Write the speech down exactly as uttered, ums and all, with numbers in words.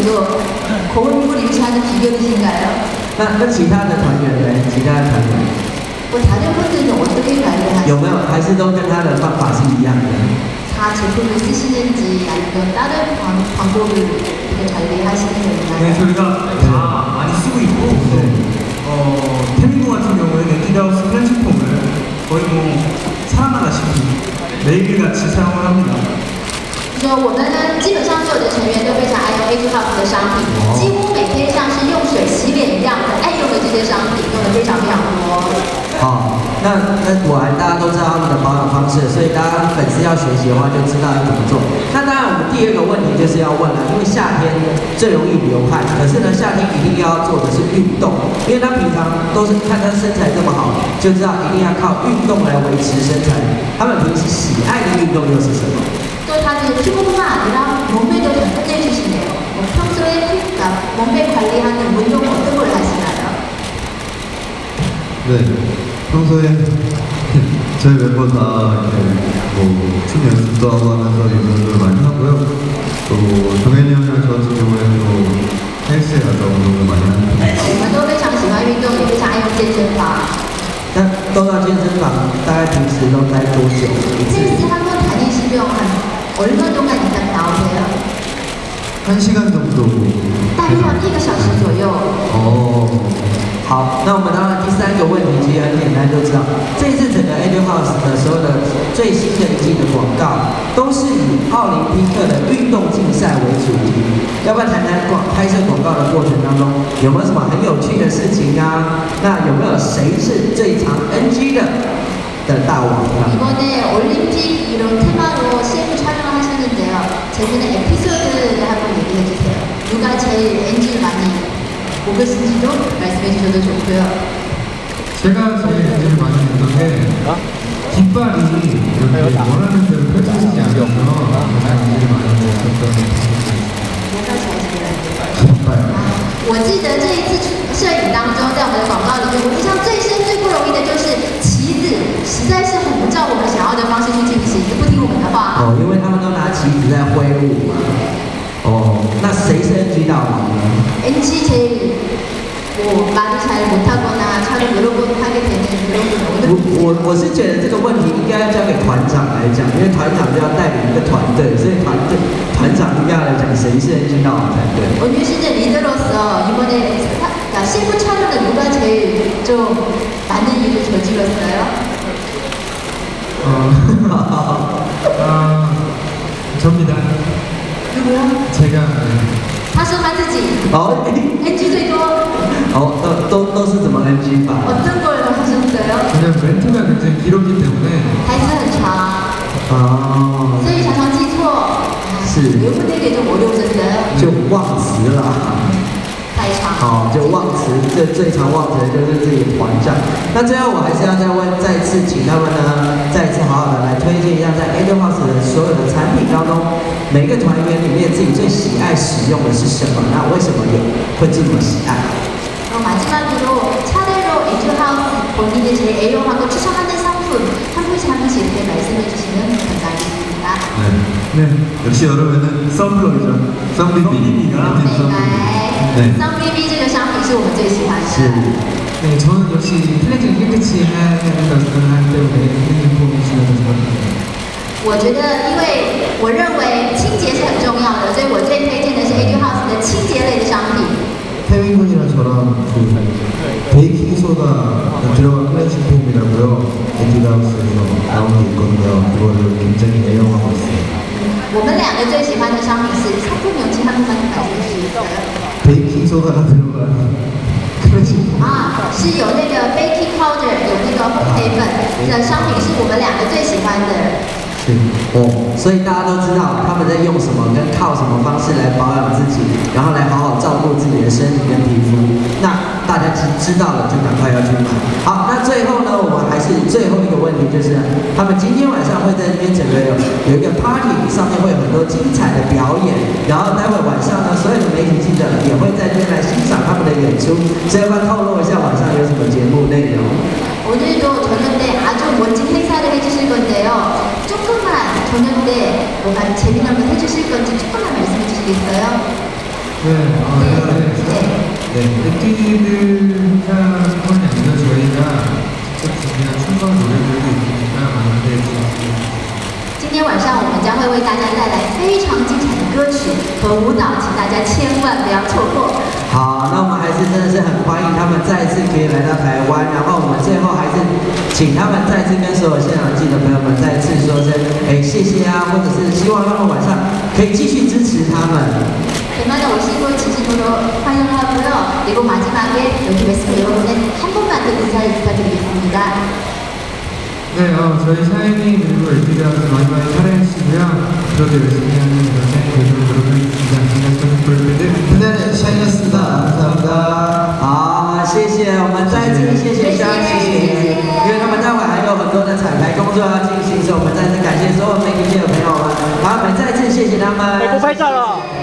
또 고운물을 유지하는 비결이신가요? 那那其他的团员呢？其他的团员， 뭐 다른 분들은 어떻게 관리하세요? 有没有？还是都跟他的方法是一样的？ 다 제품을 쓰시는지 아니면 다른 방, 방법을 어떻게 관리하시는지 네, 있나요? 저희가 다 많이 쓰고 있고 어, 태민고 같은 경우에는 엔티다우스 플랜트폼을 거의 뭐 사랑하다시피 매일같이 사용을 합니다. 就说我们呢，基本上所有的成员都非常爱用 A G House 的商品，几乎每天像是用水洗脸一样的爱用的这些商品，用的非常非常多。 哦，那那果然大家都知道他们的保养方式，所以大家粉丝要学习的话，就知道要怎么做。那当然，我们第二个问题就是要问了，因为夏天最容易流汗，可是呢，夏天一定要做的是运动，因为他平常都是看他身材这么好，就知道一定要靠运动来维持身材。他们平时喜爱的运动又是什么？ 또 다들 피부뿐만 아니라 몸매도 답변해 주시네요. 뭐 평소에 그러니까 몸매 관리하는 운동 어떤 걸 하시나요? 네, 평소에 저희 멤버 다 이렇게 뭐춤 연습도 하고 하면서 운동을 많이 하고요. 또 정현이 형이랑 저 같은 경우에는 또 헬스에 가서 운동을 많이 하는 편이에요. 我们都非常喜欢运动，也非常爱用健身房。 那都到健身房，大概平时都待多久一次？ 헬스 한 번 다니시면 한 얼마 동안 일단 나오세요? 한 시간 정도. 大约要一个小时左右。 哦，好，那我们当然第三个问题其实很简单，就知道这一次整个 Etude House 的所有的最新的一季的广告，都是以奥林匹克的运动竞赛为主题。要不要谈谈广拍摄广告的过程当中有没有什么很有趣的事情啊？那有没有谁是最常 N G 的的大王啊？ 이번에 올림픽 이런 테마로 씨에프 촬영을 하셨는데요. 재밌는 에피소드를 한번 얘기해 주세요. 누가 제일 엔지를 많이 먹었는지도 말씀해 주셔도 좋고요. 제가 제일 엔진을 많이 냈던 게 깃발이 이렇게 원하는 대로 펼쳐지지 않아서 가장 엔진을 많이 냈었던 뭐가 잘 지내요? 깃발. 我记得这一次摄影当中，在我们的广告里面，我印象最深、最不容易的就是旗子，实在是很不照我们想要的方式去进行，不听我们的话。 哦，因为他们都拿旗子在挥舞嘛。哦，那谁是 N G 大王呢 엔지 제일 뭐 말을 잘 못하거나 촬영 여러 번 하게 되는 그런 분은 我我我是觉得这个问题应该要交给团长来讲，因为团长就要带领一个团队，所以团队团长应该要来讲谁是 N G 大王才对。 원유 씨는 리더로서 이번에 그러니까 씨에프 촬영을 누가 제일 좀 많은 일을 저질렀어요? 어, 아, 접니다. 누구요? 제가 他说他自己哦， 엔지 最多， 哦，都都都是怎么 N G 法？ 어떤 걸 하셨어요? 그냥 멘트가 굉장히 길었기 때문에 台词很长， 哦， 所以常常记错。 是 외우는게 좀 어려우셨어요? 就忘词了。 太长。 哦，就忘词，最最常忘词的就是自己的团长。那最后我还是要再问，再次请他们呢，再次好好的来推荐一下，在 Etude House 的所有的产品当中，每个团员里面自己最喜爱使用的是什么？那为什么有会这么喜爱？ 그럼 마지막으로 차례로 에튜드 하우스 본인이 제일 애용하고 추천하는 상품 한 분씩 한 분씩 이렇게 말씀해 주시면 감사하겠습니다. 네. 네. 역시 여름에는 썬블럭이죠. 썬비비가. 네. 썬비비 这个商品是我们最喜欢的。 네, 저는 역시 클렌징 깨끗이 해야 된다고 생각하기 때문에 클렌징 폼이 중요하다고 생각합니다. 我觉得，因为我认为清洁是很重要的，所以我最推荐的是 Etude House 的清洁类的商品。 태민 군이랑 저랑 그 베이킹 소다 들어간 클렌징 폼이라고요. 에튜드 하우스에서 나온 게 있거든요. 그거를 굉장히 애용하고 있어요. 我们两个最喜欢的商品是상품 명칭 한 번만 말씀해주세요. 베이킹 소다가 들어간 클렌징 폼. 啊，是有那个 baking powder， 有那个烘焙粉的商品，是我们两个最喜欢的。 哦，所以大家都知道他们在用什么，跟靠什么方式来保养自己，然后来好好照顾自己的身体跟皮肤。那大家知知道了就赶快要去买。好，那最后呢，我们还是最后一个问题，就是他们今天晚上会在这边整个有有一个 party， 上面会有很多精彩的表演，然后待会晚上呢，所有的媒体记者也会在这边来欣赏他们的演出。所以要不要透露一下晚上有什么节目内容？ 오늘도 저녁 때 아주 멋진 행사를 해주실 건데요. 조금만 저녁 때 뭔가 재미난 거 해주실 건지 조금만 말씀해 주시겠어요? 네, 어, 네. 네, 액티비들 행사뿐만이 아니라 저희가 직접 준비한 춤과 노래들도 있으니까 많은 데 주세요. 今天晚上我们将会为大家带来非常精彩的歌曲和舞蹈，请大家千万不要错过。 好，那我们还是真的是很欢迎他们再次可以来到台湾，然后我们最后还是请他们再次跟所有现场记者朋友们再次说声哎谢谢啊，或者是希望他们晚上可以继续支持他们。 대만의 오신 분 진심으로 환영하고요. 그리고 마지막에 여기 웨스트 여러분의 한 번만 더 인사를 부탁드리겠습니다. 네, 어, 저희 샤이니 그리고 에티비아스 많이 많이 사랑해주시고요. 그렇게 열심히 하는 영상이 되도록 노력하겠습니다. 지금까지 브로이드 네, 샤이니였습니다. 감사합니다. 好，谢谢，我们再次谢谢湘琴，因为他们待会还有很多的彩排工作要进行，所以我们再次感谢所有媒体界的朋友们，好，我们再次谢谢他们。 哎，不拍照了。